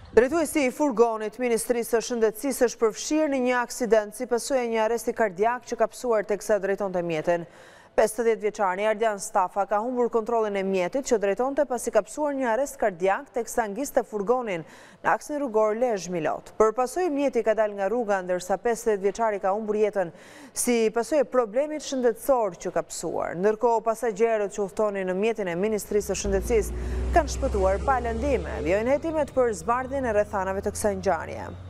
Drejtuesi i furgonit Ministrisë së Shëndetësisë është përfshirë në një aksident si pasojë e një arresti kardiak që ka psuar teksa drejtonte mjetin. 50 vjeçari Ardian Stafa ka humbur kontrollin e mjetit që drejtonte pasi ka psuar një arrest kardiak teksa ngiste furgonin në aksin rrugor Lezhë-Milot. Për pasojë mjeti ka dalë nga rruga ndërsa 50 vjeçari ka humbur jetën si pasojë e problemit shëndetësor që ka psuar. Ndërkohë pasagjerët që udhtonin në mjetin e Ministrisë së Shëndetësisë kanë shpëtuar pa lëndime. Vijojnë hetimet për zbardhjen e rrethanave të kësaj ngjarje.